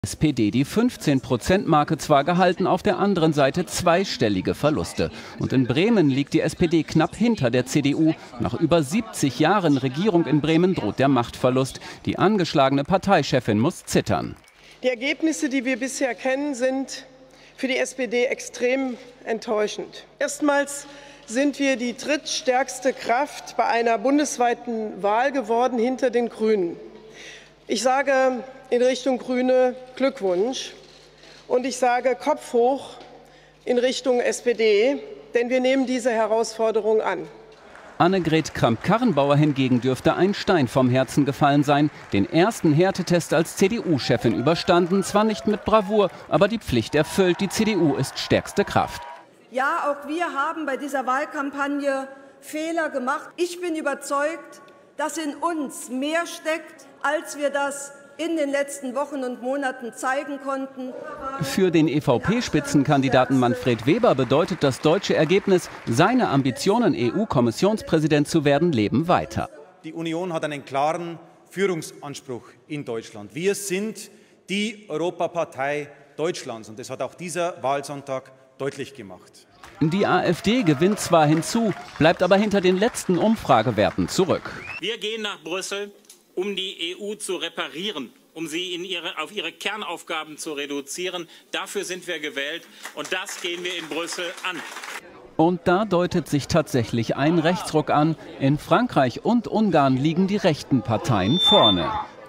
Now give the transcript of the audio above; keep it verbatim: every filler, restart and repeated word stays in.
S P D die fünfzehn Prozent Marke zwar gehalten, auf der anderen Seite zweistellige Verluste. Und in Bremen liegt die S P D knapp hinter der C D U. Nach über siebzig Jahren Regierung in Bremen droht der Machtverlust. Die angeschlagene Parteichefin muss zittern. Die Ergebnisse, die wir bisher kennen, sind für die S P D extrem enttäuschend. Erstmals sind wir die drittstärkste Kraft bei einer bundesweiten Wahl geworden hinter den Grünen. Ich sage in Richtung Grüne Glückwunsch und ich sage Kopf hoch in Richtung S P D, denn wir nehmen diese Herausforderung an. Annegret Kramp-Karrenbauer hingegen dürfte ein Stein vom Herzen gefallen sein. Den ersten Härtetest als C D U-Chefin überstanden, zwar nicht mit Bravour, aber die Pflicht erfüllt. Die C D U ist stärkste Kraft. Ja, auch wir haben bei dieser Wahlkampagne Fehler gemacht. Ich bin überzeugt, dass in uns mehr steckt, als wir das in den letzten Wochen und Monaten zeigen konnten. Für den E V P-Spitzenkandidaten Manfred Weber bedeutet das deutsche Ergebnis, seine Ambitionen, E U-Kommissionspräsident zu werden, leben weiter. Die Union hat einen klaren Führungsanspruch in Deutschland. Wir sind die Europapartei Deutschlands, und das hat auch dieser Wahlsonntag deutlich gemacht. Die AfD gewinnt zwar hinzu, bleibt aber hinter den letzten Umfragewerten zurück. Wir gehen nach Brüssel, um die E U zu reparieren, um sie in ihre, auf ihre Kernaufgaben zu reduzieren. Dafür sind wir gewählt, und das gehen wir in Brüssel an. Und da deutet sich tatsächlich ein Rechtsruck an. In Frankreich und Ungarn liegen die rechten Parteien vorne.